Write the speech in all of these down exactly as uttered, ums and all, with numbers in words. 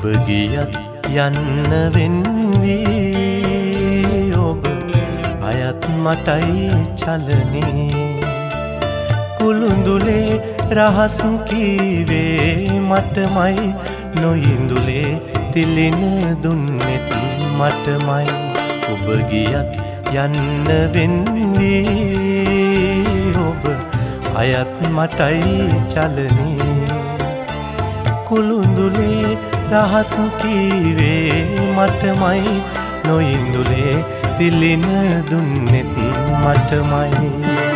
ඔබ ගියත් යන්න වෙන්වී ඔබ අයත් මටයි චලනේ කුළුඳුලේ රහස් කීවේ මටමයි නොයිඳුලේ තිලින දුන්නෙත් මටමයි ඔබ ගියත් යන්න වෙන්වී ඔබ අයත් මටයි චලනේ කුළුඳුලේ රහස් කීවේ මටමයි නොයිඳුලේ තිලින දුන්නෙත් මටමයි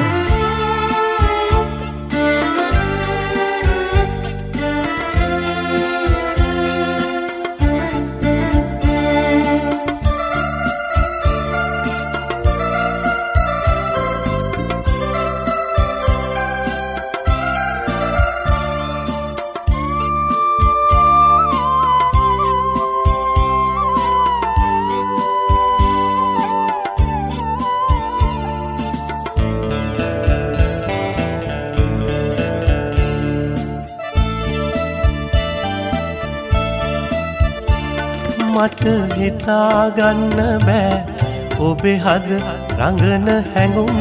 මට හිතාගන්න බෑ ඔබේ හද රඟන හැඟුම්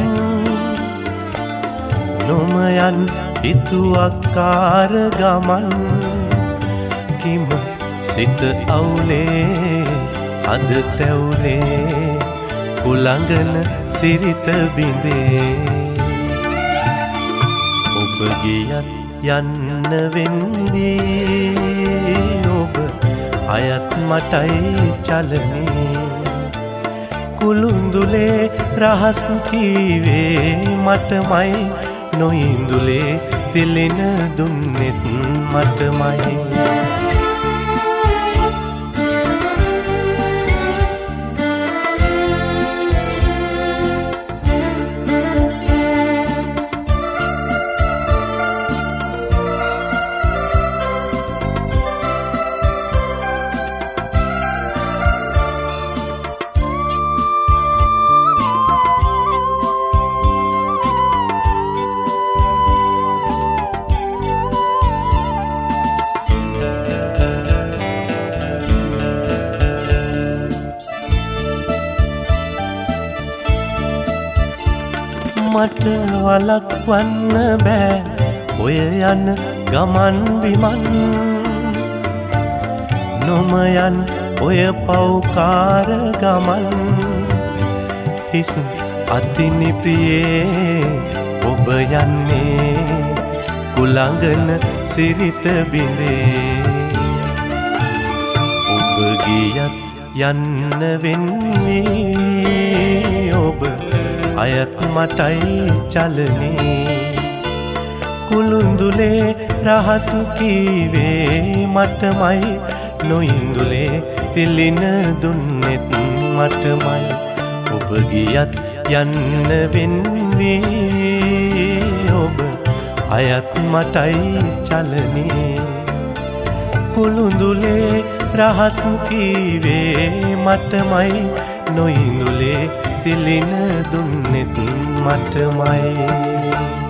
නොමයන් හිතුවක්කාර ගමන් කිම සිත අවුලේ හද තැවුලේ කුළඟන සිරිත බිඳේ ඔබ ගියත් යන්න වෙන්වී ඔබ අයත් මටයි චලනේ කුළුඳුලේ රහස් කීවේ මටමයි නොයිඳුලේ තිලින දුන්නෙත් මටමයි මට වලක්වන්න බෑ ඔය යන ගමන් විමන් නොමයන් ඔය පෞකාර ගමන් හිස් අතිනි ප්‍රියේ ඔබ යන්නේ කුළඟන සිරිත බිඳේ ඔබ ගියත් යන්න වෙන්නේ ඔබ අයත් මටයි චලනේ කුළුඳුලේ රහස් කීවේ මටමයි නොයිඳුලේ තිලින දුන්නෙත් මටමයි ඔබ ගියත් යන්න වෙන්වී ඔබ අයත් මටයි චලනේ කුළුඳුලේ රහස් කීවේ මටමයි නොයිඳුලේ තිලින දුන්නෙත් මටමයි